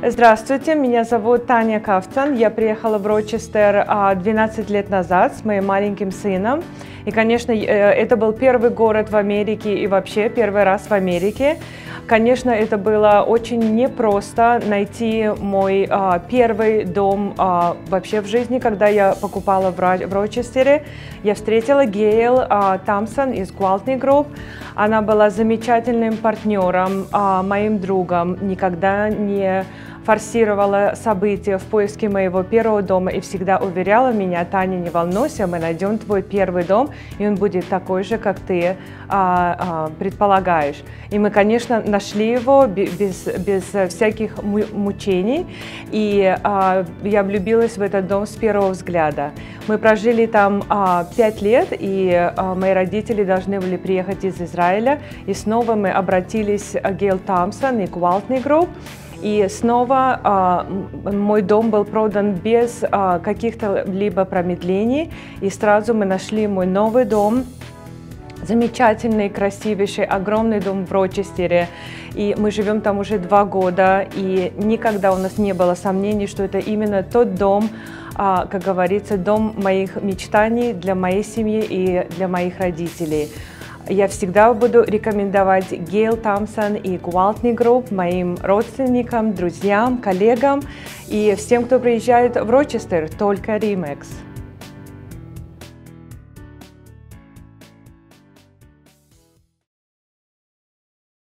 Здравствуйте, меня зовут Таня Кавцан. Я приехала в Рочестер 12 лет назад с моим маленьким сыном. И, конечно, это был первый город в Америке и вообще первый раз в Америке. Конечно, это было очень непросто найти мой первый дом вообще в жизни, когда я покупала в Рочестере. Я встретила Гейл Томпсон из Gwaltney Group. Она была замечательным партнером, моим другом, никогда не форсировала события в поиске моего первого дома и всегда уверяла меня: Таня, не волнуйся, мы найдем твой первый дом, и он будет такой же, как ты предполагаешь. И мы, конечно, нашли его без всяких мучений, и я влюбилась в этот дом с первого взгляда. Мы прожили там 5 лет, и мои родители должны были приехать из Израиля, и снова мы обратились к Гейл Томпсон и Gwaltney Group. И снова мой дом был продан без каких-то либо промедлений. И сразу мы нашли мой новый дом. Замечательный, красивейший, огромный дом в Рочестере. И мы живем там уже 2 года. И никогда у нас не было сомнений, что это именно тот дом, как говорится, дом моих мечтаний для моей семьи и для моих родителей. Я всегда буду рекомендовать Гейл Томпсон и Gwaltney Group моим родственникам, друзьям, коллегам и всем, кто приезжает в Рочестер, только Римекс.